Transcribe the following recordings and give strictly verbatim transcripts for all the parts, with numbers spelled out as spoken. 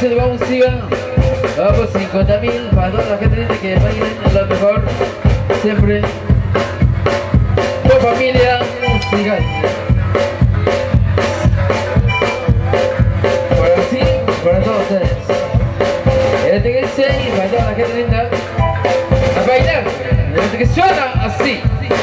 se nos va música. Vamos, cincuenta mil para toda la gente linda que bailen lo mejor. Siempre. Tu familia musical. Por así, para todos ustedes. Este que dice y para toda la gente linda. A bailar. Este que suena así.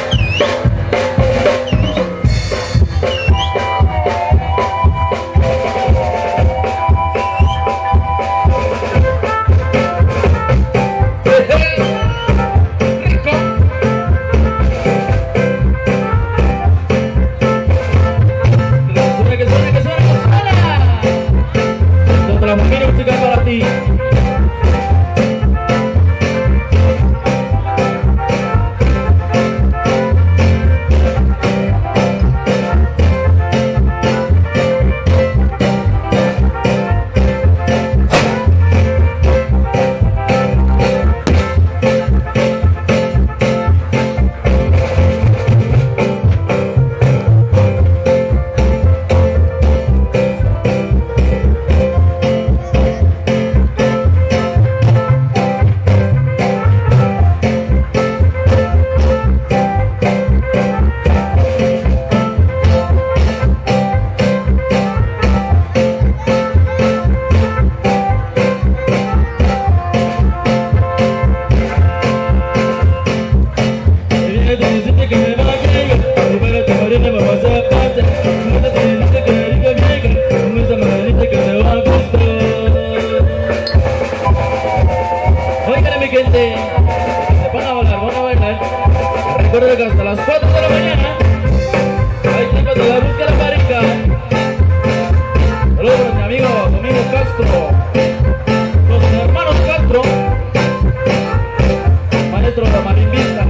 Recuerda que hasta las cuatro de la mañana hay tiempo de la búsqueda de la pareja. Saludos, mi amigo Domingo Castro, los hermanos Castro, maestro de la marimbista.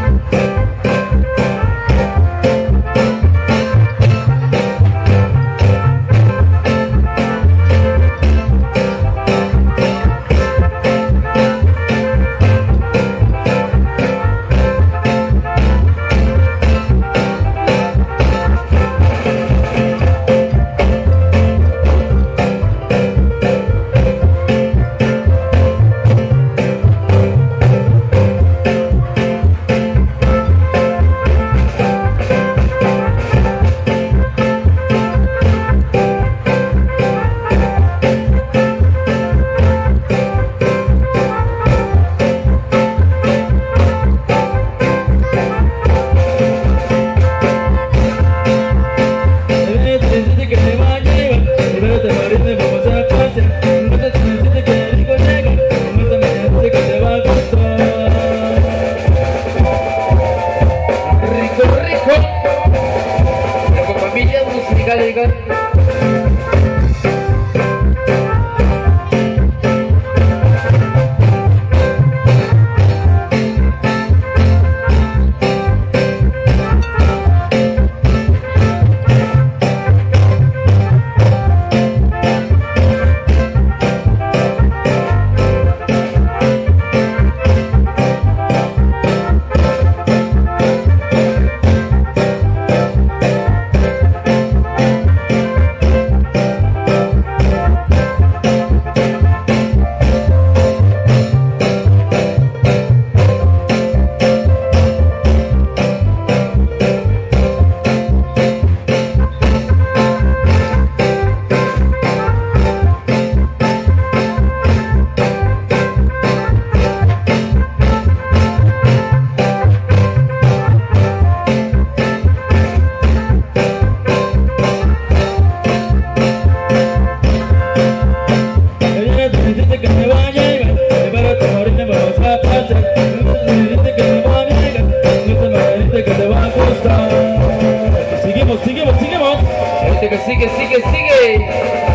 Que sigue, sigue, sigue.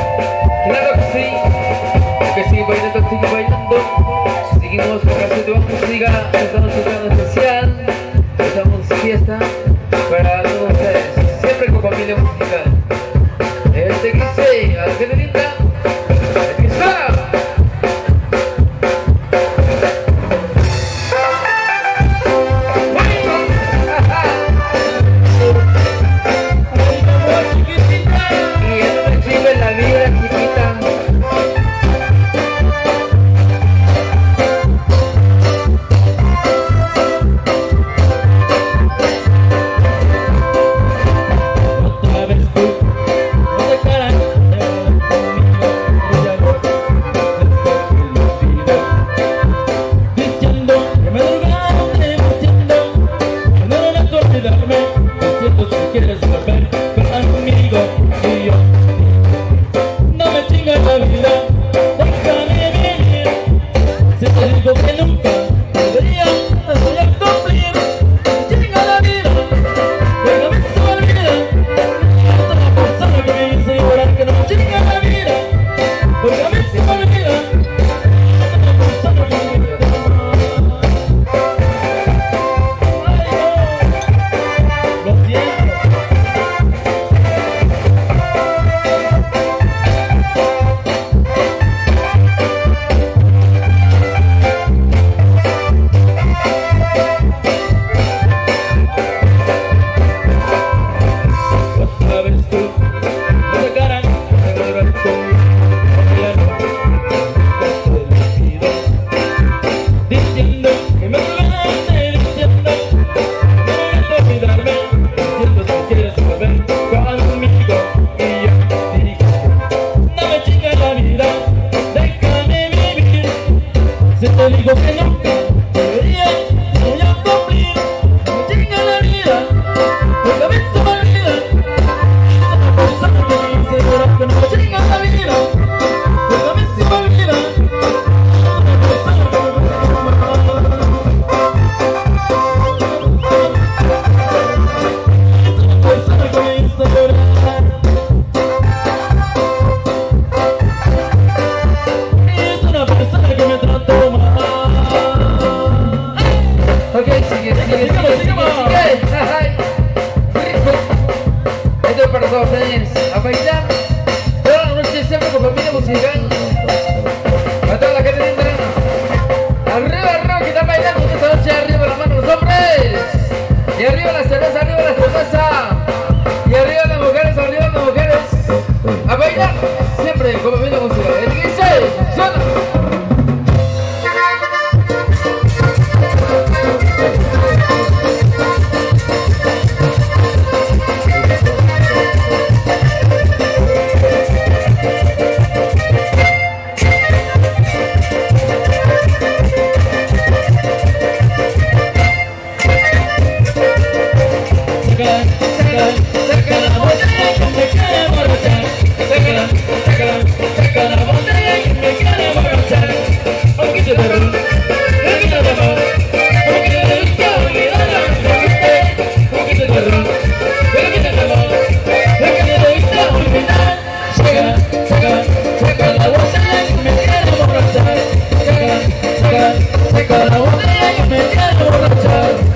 Claro que sí. Que sigue bailando, sigue bailando. Seguimos con la de música. Esta noche tan especial. Estamos en fiesta para todos ustedes. Siempre con familia musical. Este que dice, a la gente linda. El que sabe. te digo que nunca debería, voy a cumplir. No llega la vida, porque a veces se me olvida. Una persona que me asegura que no llega la vida, porque a veces se me olvida. Una persona que me asegura. Una persona que me asegura. Es una persona que me trató mal. Ok, sigue, sigue, sigue, sigue, sigue. Ay, rico. Esto es para todos ustedes. A bailar toda la noche siempre con familia musical. A toda la gente linda. Arriba el rock que están bailando esta noche. Arriba la mano los hombres. Y arriba la cerveza, arriba la cerveza. Y arriba las mujeres, arriba las mujeres. A bailar siempre con familia musical. El que dice, suena. Saca la botella que me quiere emborrachar. Sácala, sácala, saca la botella que me quiere emborrachar. Un poquito de ron, un poquito de amor, un poquito de gusto, olvidar lo que fuiste. Un poquito de ron, un poquito de amor, un poquito de gusto, olvidar. Sácala, sácala, saca la botella que me quiere emborrachar. Sácala, sácala, saca la botella que me quiere emborrachar.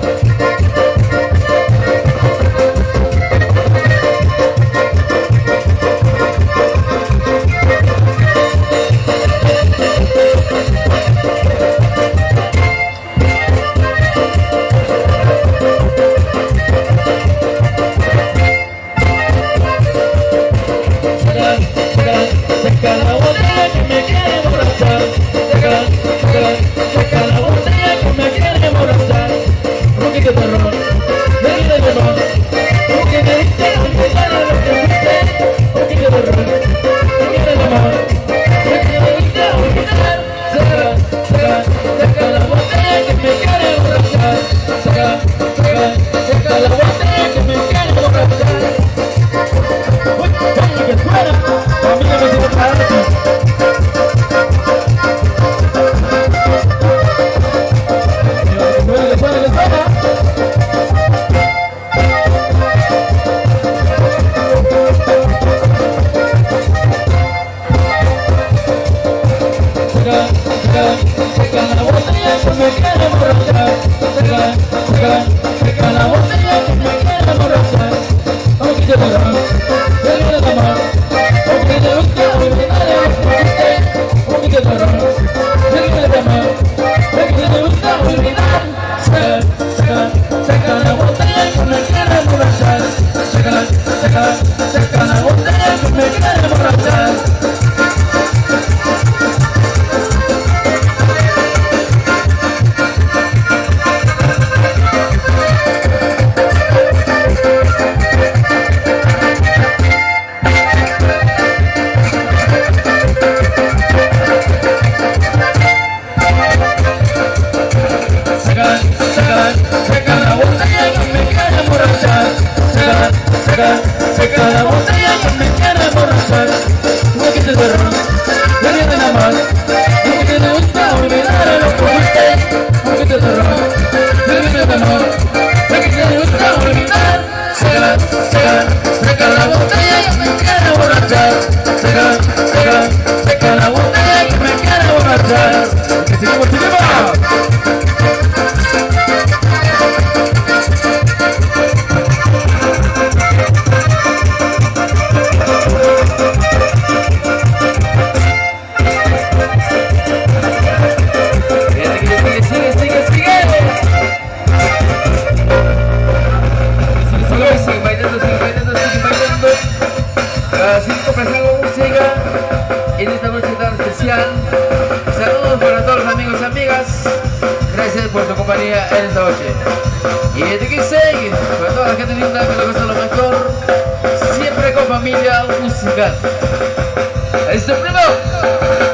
Saca la botella que me quiere emborrachar. Saca, saca, saca la botella que me quiere emborrachar. Un poquito de ron, un poquito de limón, un poquito de gusto, olvidar lo que fuiste. Un poquito de ron, un poquito de limón, un poquito de gusto, olvidar. Saca, saca, saca la botella que me quiere emborrachar. Saca, saca, saca la botella que me quiere emborrachar. Uy, uy, que suena. A mí no me sirve para nada. Suena, suena, suena. Saca, saca, saca la botella que me quiere emborrachar. Saca, saca, saca la botella que me quiere emborrachar. Un poquito de ron, un poquito de amor. Un poquito de gusto, olvidar lo que fuiste. Un poquito de ron, un poquito de amor, un poquito de gusto, olvidar. Saca, saca, saca la botella que me quiere emborrachar. Saca, saca, saca la botella que me quiere emborrachar. Saca la botella que me quiere emborrachar. Un poquito de ron, un poquito de amor, un poquito de gusto, olvidar lo que fuiste. Un poquito de ron, un poquito de amor, un poquito de gusto, olvidar. Saca, saca, saca la botella que me quiere emborrachar. Saca, saca, saca la botella que me quiere emborrachar. Que seguimos, seguimos. En esta noche tan especial, saludos para todos los amigos y amigas. Gracias por su compañía en esta noche. Y de que seguir, para toda la gente linda que le gusta lo mejor, siempre con familia musical. ¡Este primo!